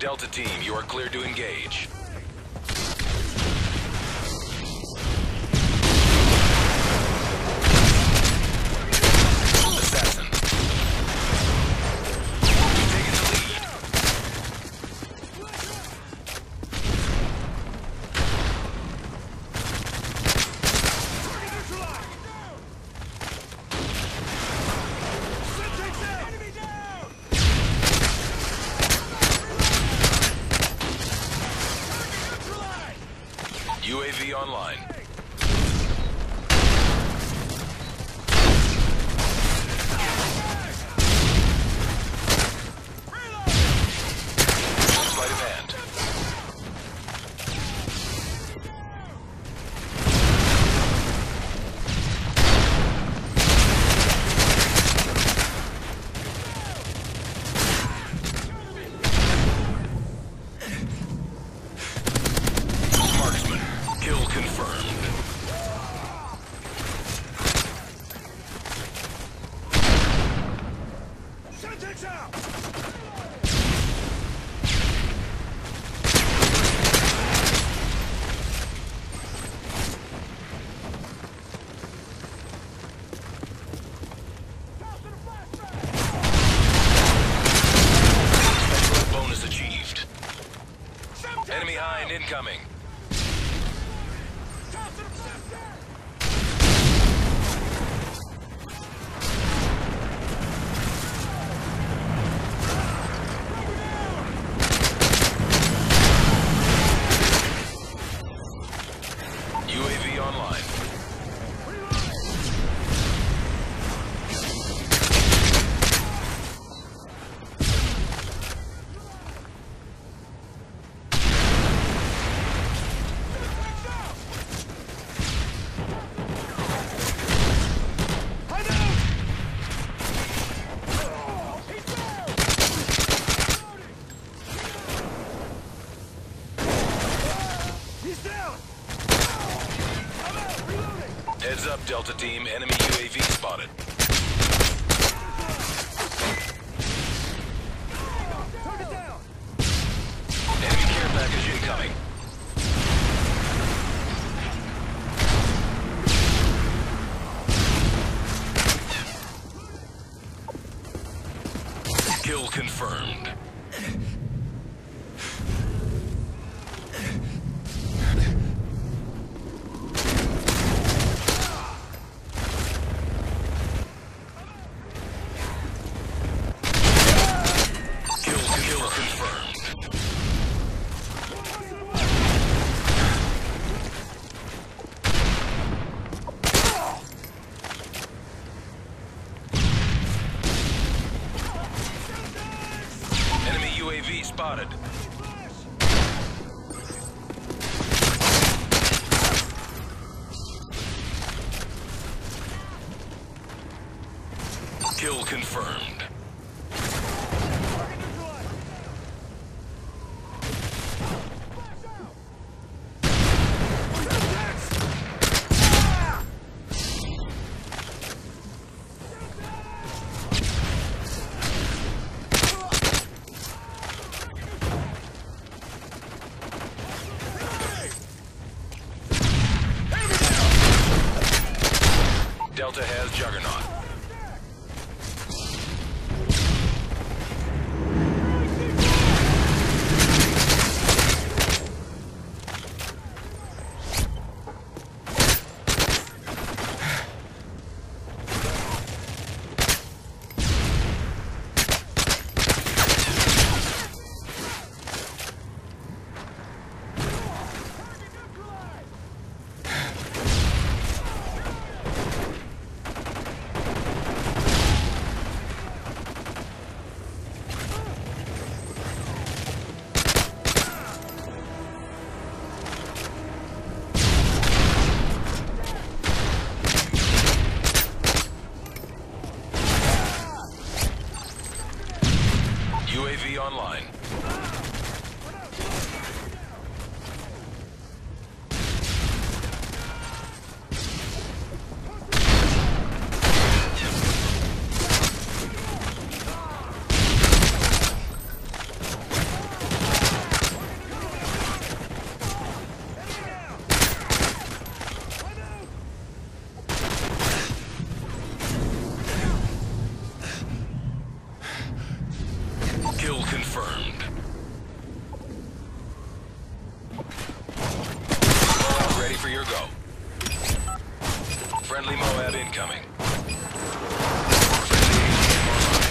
Delta Team, you are cleared to engage. Assassin. You've taken the lead. UAV online. Sleight of hand. Marksman. Kill confirmed. Sentinels out! Excellent bonus achieved. Enemy hind incoming. UAV online. He's down! Heads up, Delta Team. Enemy UAV spotted. Target down! Enemy care package incoming. Kill confirmed. Kill confirmed. Enemy UAV spotted. Kill confirmed. Delta has Juggernaut. UAV online. Kill confirmed. Moab ready for your go. Friendly Moab incoming. Friendly AGM online.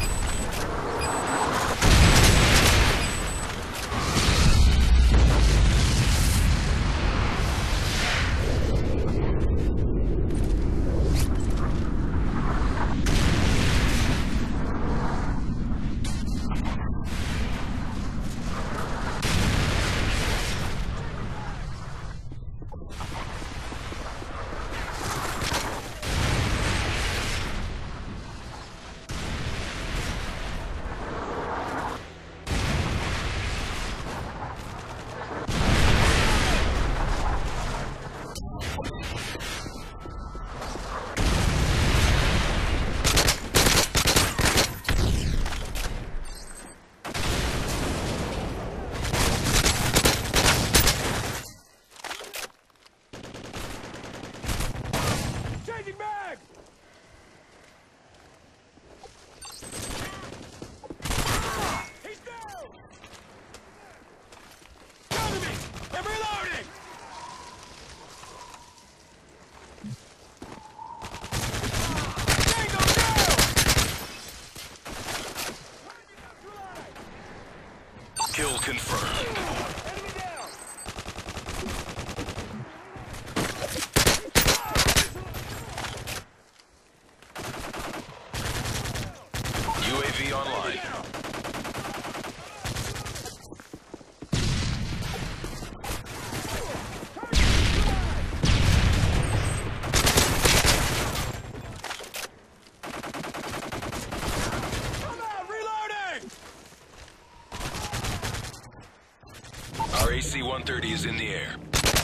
Changing mag! He's down! Cover me! I'm reloading! Tango down! Kill confirmed. Enemy down! UAV online. Come out! Reloading! Our AC-130 is in the air.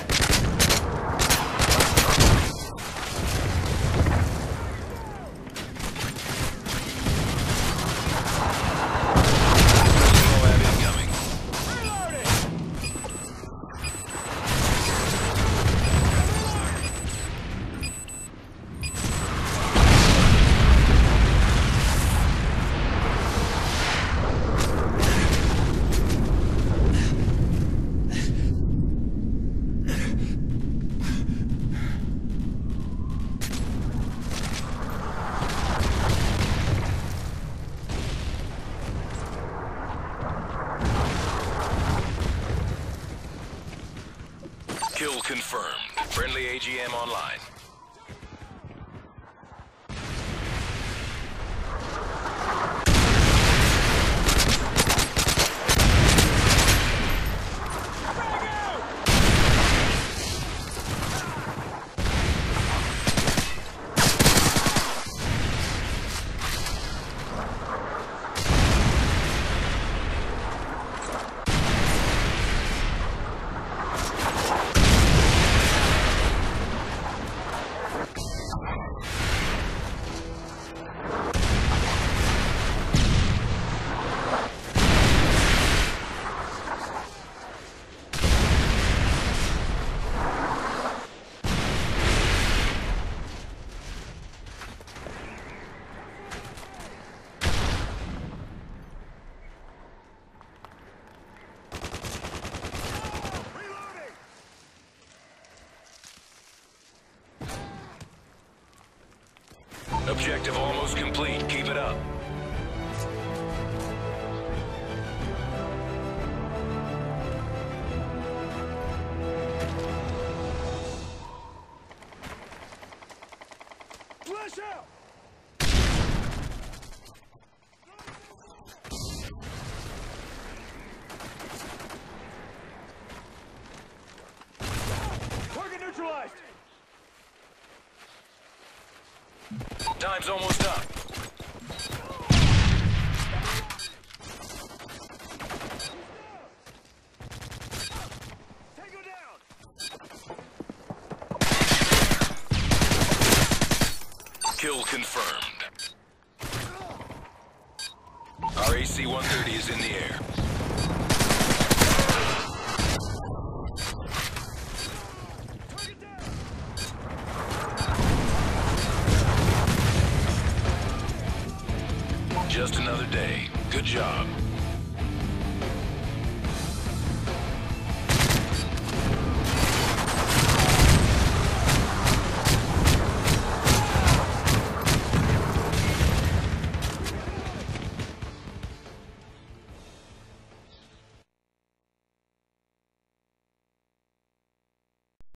Moab incoming. Reloading! Kill confirmed. Friendly AGM online. Frag out! Reloading! Objective almost complete. Keep it up. Flash out! Target neutralized! Time's almost up. Tango down! Kill confirmed. Our AC-130 is in the air. Target down! Just another day. Good job.